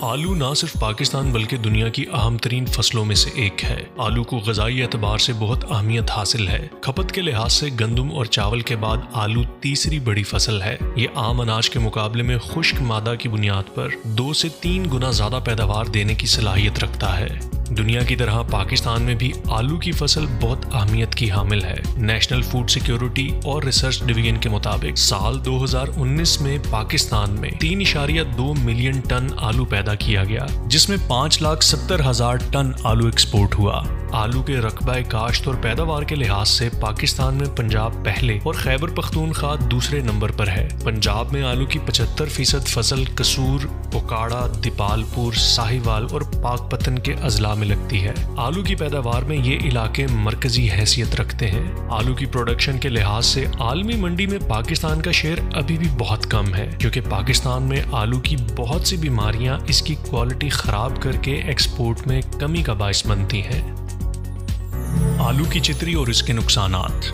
आलू ना सिर्फ पाकिस्तान बल्कि दुनिया की अहम तरीन फसलों में से एक है। आलू को ग़िज़ाई एतबार से बहुत अहमियत हासिल है। खपत के लिहाज से गंदम और चावल के बाद आलू तीसरी बड़ी फसल है। ये आम अनाज के मुकाबले में खुश्क मादा की बुनियाद पर 2 से 3 गुना ज़्यादा पैदावार देने की सलाहियत रखता है। दुनिया की तरह पाकिस्तान में भी आलू की फसल बहुत अहमियत की हामिल है। नेशनल फूड सिक्योरिटी और रिसर्च डिवीजन के मुताबिक साल 2019 में पाकिस्तान में 3.2 मिलियन टन आलू पैदा किया गया, जिसमें 5,70,000 टन आलू एक्सपोर्ट हुआ। आलू के रकबा काश्त और पैदावार के लिहाज से पाकिस्तान में पंजाब पहले और खैबर पख्तूनख्वा दूसरे नंबर पर है। पंजाब में आलू की 75% फसल कसूर, ओकाड़ा, दीपालपुर, साहिवाल और पाकपतन के अजला में लगती है। आलू की पैदावार में ये इलाके मरकजी हैसियत रखते हैं। आलू की प्रोडक्शन के लिहाज से आलमी मंडी में पाकिस्तान का शेयर अभी भी बहुत कम है, क्योंकि पाकिस्तान में आलू की बहुत सी बीमारियां इसकी क्वालिटी खराब करके एक्सपोर्ट में कमी का बायस बनती हैं। आलू की चितरी और इसके नुकसानात।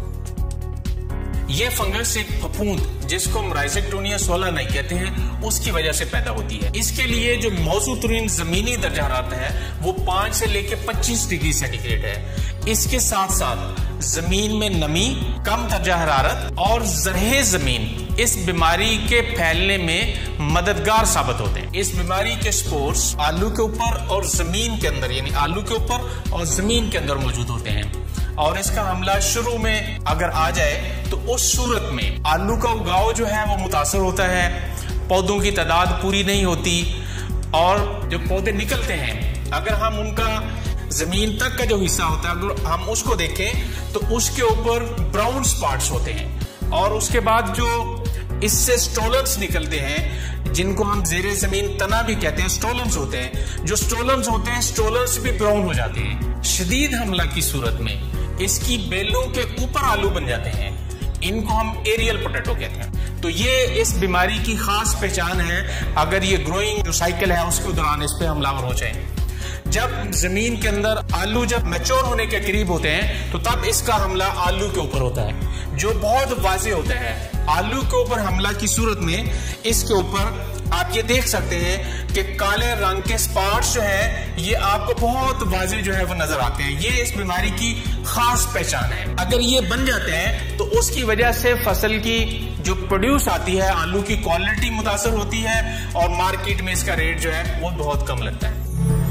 ये फंगस एक फफूंद जिसको हम राइजेक्टोनिया सोलानाई कहते हैं, उसकी वजह से पैदा होती है। इसके लिए जो मौजूदतरीन जमीनी दर्जा हरारत है वो 5 से लेकर 25 डिग्री सेंटीग्रेड है। इसके साथ साथ जमीन में नमी, कम दर्जा हरारत और ज़रहे जमीन इस बीमारी के फैलने में मददगार साबित होते हैं। इस बीमारी के स्पोर्स आलू के ऊपर और जमीन के अंदर, यानी आलू के ऊपर और जमीन के अंदर मौजूद होते हैं, और इसका हमला शुरू में अगर आ जाए तो उस सूरत में आलू का उगाव जो है वो मुतासर होता है, पौधों की तादाद पूरी नहीं होती, और जो पौधे निकलते हैं अगर हम उनका जमीन तक का जो हिस्सा होता है अगर हम उसको देखें तो उसके ऊपर ब्राउन स्पॉट्स होते हैं, और उसके बाद जो इससे स्टोलन्स निकलते हैं जिनको हम जेरे जमीन तना भी कहते हैं, स्टोलन्स होते हैं। जो स्टोलन्स होते हैं, स्टोलन्स भी ब्राउन हो जाते हैं। शदीद हमला की सूरत में इसकी बेलों के ऊपर आलू बन जाते हैं, इनको हम एरियल पोटैटो कहते हैं। तो ये इस बीमारी की खास पहचान है। अगर ये ग्रोइंग जो साइकिल है उसके दौरान इस पे हमलावर हो जाए, जब जमीन के अंदर आलू जब मैच्योर होने के करीब होते हैं तो तब इसका हमला आलू के ऊपर होता है, जो बहुत वाज़ेह होता है। आलू के ऊपर हमला की सूरत में इसके ऊपर आप ये देख सकते हैं कि काले रंग के स्पॉट्स जो है ये आपको बहुत वाज़ेह जो है वो नजर आते हैं। ये इस बीमारी की खास पहचान है। अगर ये बन जाते हैं तो उसकी वजह से फसल की जो प्रोड्यूस आती है, आलू की क्वालिटी मुतासर होती है, और मार्केट में इसका रेट जो है वो बहुत कम लगता है।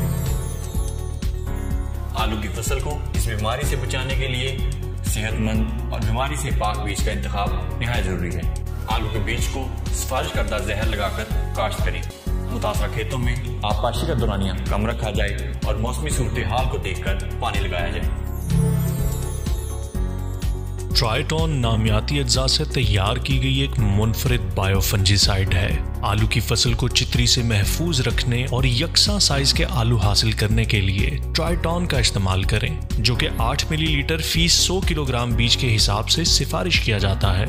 आलू की फसल को इस बीमारी से बचाने के लिए सेहतमंद और बीमारी से पाक बीज का इंतखाब निहायत जरूरी है। आलू के बीज को सिफारिश करदा जहर लगाकर काश्त करें। मुतासरा खेतों में आबपाशी का दौरानिया कम रखा जाए और मौसमी सूरत हाल को देखकर पानी लगाया जाए। ट्राइटॉन नामियाती अज्जा से तैयार की गई एक मुनफरिद बायोफंजीसाइड है। आलू की फसल को चितरी से महफूज रखने और यकसा साइज के आलू हासिल करने के लिए ट्राइटॉन का इस्तेमाल करें, जो कि 8 मिलीलीटर फी 100 किलोग्राम बीज के हिसाब से सिफारिश किया जाता है।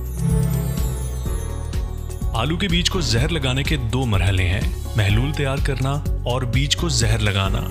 आलू के बीज को जहर लगाने के 2 मरहले हैं, महलूल तैयार करना और बीज को जहर लगाना।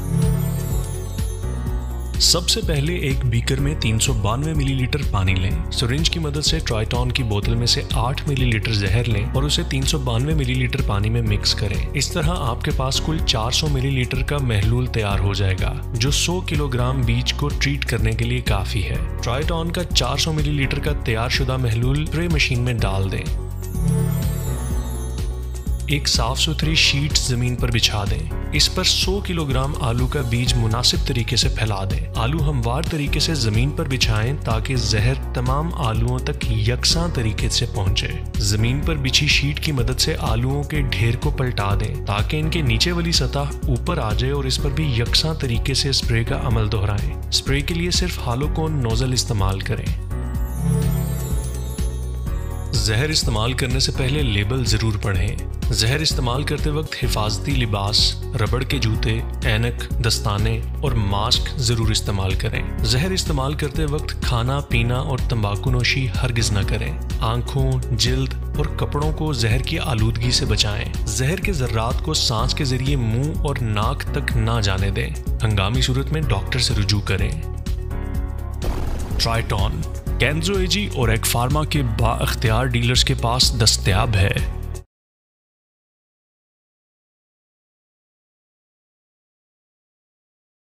सबसे पहले एक बीकर में 392 मिलीलीटर पानी लें। सिरिंज की मदद से ट्राइटॉन की बोतल में से 8 मिलीलीटर जहर लें और उसे 392 मिलीलीटर पानी में मिक्स करें। इस तरह आपके पास कुल 400 मिलीलीटर का महलूल तैयार हो जाएगा, जो 100 किलोग्राम बीज को ट्रीट करने के लिए काफी है। ट्राइटॉन का 400 मिलीलीटर का तैयार शुदा महलूल स्प्रे मशीन में डाल दें। एक साफ सुथरी शीट जमीन पर बिछा दें। इस पर 100 किलोग्राम आलू का बीज मुनासिब तरीके से फैला दें। आलू हमवार तरीके से जमीन पर बिछाएं ताकि जहर तमाम आलूओं तक यकसां तरीके से पहुंचे। जमीन पर बिछी शीट की मदद से आलूओं के ढेर को पलटा दें ताकि इनके नीचे वाली सतह ऊपर आ जाए और इस पर भी यकसां तरीके से स्प्रे का अमल दोहराएं। स्प्रे के लिए सिर्फ हालोकोन नोजल इस्तेमाल करें। जहर इस्तेमाल करने से पहले लेबल जरूर पढ़ें। जहर इस्तेमाल करते वक्त हिफाजती लिबास, रबड़ के जूते, ऐनक, दस्ताने और मास्क जरूर इस्तेमाल करें। जहर इस्तेमाल करते वक्त खाना पीना और तंबाकू नोशी हरगिज न करें। आंखों, जिल्द और कपड़ों को जहर की आलूदगी से बचाएं। जहर के जर्रात को सांस के जरिए मुंह और नाक तक ना जाने दें। हंगामी सूरत में डॉक्टर से रुजू करें। ट्राइटॉन केंजो एजी और एग फार्मा के बाअख्तियार डीलर्स के पास दस्तयाब है।